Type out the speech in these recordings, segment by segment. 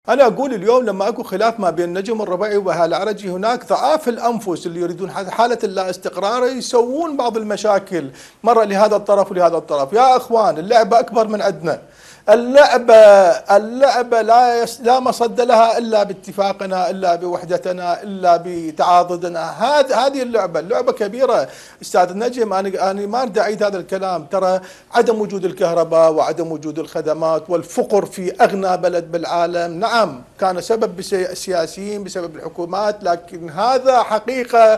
أنا أقول اليوم لما أكو خلاف ما بين النجم الربيعي وهالعرجي هناك ضعاف الأنفس اللي يريدون حالة اللا استقرار يسوون بعض المشاكل مرة لهذا الطرف ولهذا الطرف. يا أخوان اللعبة أكبر من عندنا. اللعبة لا مصد لها إلا باتفاقنا، إلا بوحدتنا، إلا بتعاضدنا. هذه اللعبة كبيرة. أستاذ النجم، أنا ما أريد أعيد هذا الكلام. ترى عدم وجود الكهرباء وعدم وجود الخدمات والفقر في أغنى بلد بالعالم، نعم كان سبب السياسيين بسبب الحكومات، لكن هذا حقيقة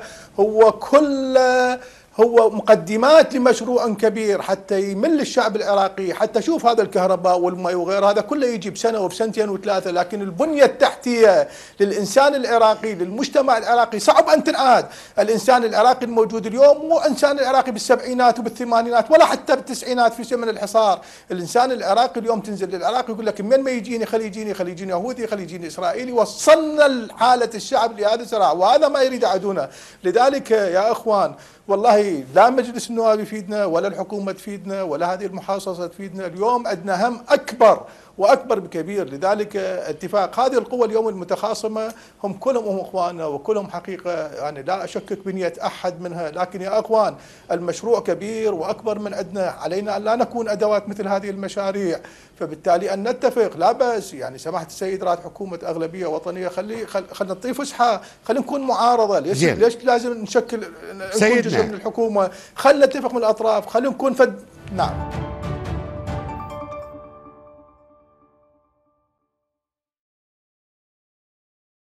هو مقدمات لمشروع كبير حتى يمل الشعب العراقي، حتى شوف هذا الكهرباء والماء وغير هذا كله يجي بسنة وبسنتين وثلاثة، لكن البنية التحتية للإنسان العراقي للمجتمع العراقي صعب أن تنعاد. الإنسان العراقي الموجود اليوم مو إنسان العراقي بالسبعينات وبالثمانينات ولا حتى بالتسعينات في زمن الحصار. الإنسان العراقي اليوم تنزل للعراق يقول لك من ما يجيني خلي يجيني يهودي، خلي يجيني إسرائيلي. وصلنا حالة الشعب لهذا الصراع، وهذا ما يريد أحدنا. لذلك يا إخوان والله لا مجلس النواب يفيدنا ولا الحكومة تفيدنا ولا هذه المحاصصة تفيدنا. اليوم عندنا هم أكبر وأكبر بكبير. لذلك اتفاق هذه القوى اليوم المتخاصمة هم كلهم إخواننا وكلهم حقيقة، يعني لا أشكك بنية أحد منها. لكن يا أخوان المشروع كبير وأكبر من عندنا، علينا أن لا نكون أدوات مثل هذه المشاريع. فبالتالي أن نتفق لا بأس. يعني سماحة السيد رئيس حكومة أغلبية وطنية، خلينا نعطيه فسحة، خلينا نكون معارضة. ليش لازم نكون جزء من الحكومة؟ خلينا نتفق من الأطراف، خلينا نكون نعم.